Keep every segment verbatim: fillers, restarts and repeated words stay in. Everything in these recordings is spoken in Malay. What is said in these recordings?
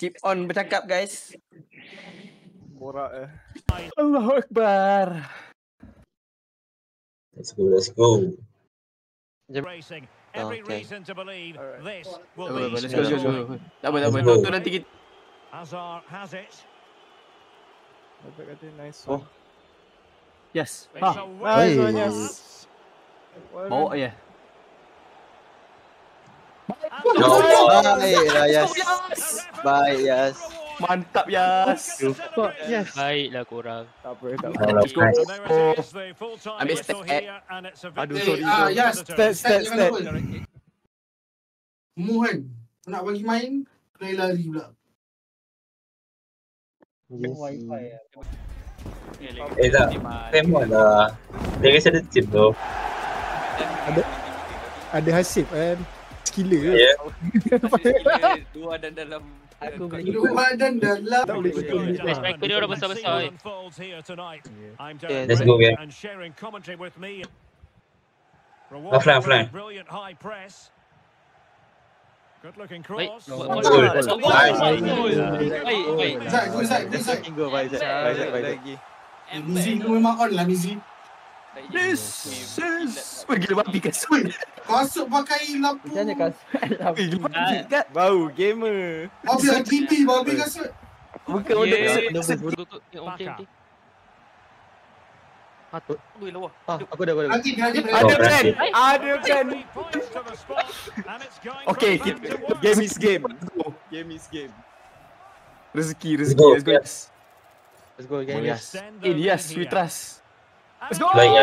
Keep on bercakap guys. Borak eh. Allahu Akbar. Let's go, let's go. Racing. Every reason to believe this will Let's be. go, let's go, let's go. Tak apa, tak apa. Tu nanti kita. Hazard has it. Nice one. Yes. It's Ha. a Nice one, well- yes. Bawa je. Baiklah, Yas. Baik, Yas. Mantap Yas. Yes. Baiklah korang. Tak apa, tak apa. Alright, And nice. there it is, the full-time Ambil whistle step. here, and it's a Aduh, victory sorry. Ah, for yes. the Stat, visitors. stat, stat. Mu kan, nak bagi main, kena lari pula. Eh tak, tembak lah. Dia rasa ada tip tu. Ada ada Hasib kan. Skiller ke? Ya. Dua dan dalam. Aku boleh Luar dan dalam. Tak boleh betul ni. Best striker dia orang besar-besar eh. Let's go, gang. Offline, offline. Brilliant high press. Good looking Baik. cross. Buat- Goal. buat- Nice. Baik, baik. Zat, go Zat, go Zat. Go, baik, Zat. Baik, Zat, baik, Zat. Lagi. Mizi tu memang on lah Mizi. This is. Weh gila babi kasut. Kasut pakai lampu. Macam mana kasut? Weh gila babi kat. Bau gamer. Babi R G B, babi kasut. Bukan order kasut. Okey, okey. Patut. Weh lawa. Ah, aku dah, aku dah. Nanti dia ada Ada Oh, plan. berhasil. Ada plan. Okay, kita Game is game. Game is game. rezeki Let's rezeki. go, Let's go. yes. Let's go again, Yas. Eh yes, we trust. Let's go. Baik, ya.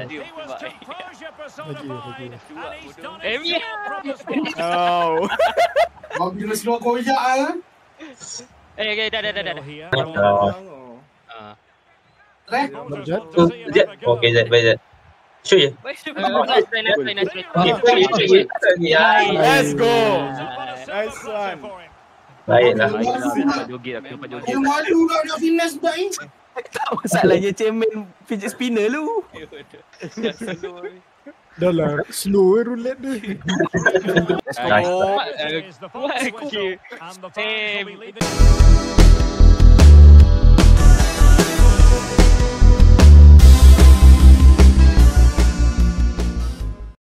Eh, ya. Oh. babi kena seluar koyak ah. Eh, okey, dah dah dah dah. Ah. Ah. Rek. Tu, Zat. Okay, Zat, baik Zat. Show je. Nice try, nice try, nice try, nice try. Okay, show je. Ya. Let's go. Nice one. Baiklah. Dapat joget, aku dapat joget. Yang malu lah nak finesse back ni. Tak masalahnya chairman fidget spinner lu. Dah lah, slow eh roulette dia. Nice. What? Okay. Eh.